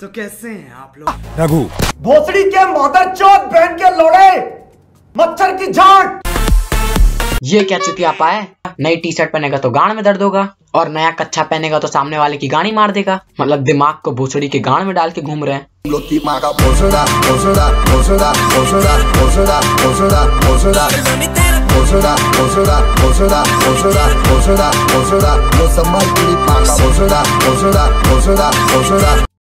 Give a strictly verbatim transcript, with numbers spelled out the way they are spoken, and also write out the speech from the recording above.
तो कैसे हैं आप लोग? रघु भोसड़ी के मदरचोद बहन के लोड़े, मच्छर की झाट। ये क्या चुतियापा है? नई टी शर्ट पहनेगा तो गांड में दर्द होगा और नया कच्छा पहनेगा तो सामने वाले की गाड़ी मार देगा। मतलब दिमाग को भोसड़ी के गांड में डाल के घूम रहे हैं।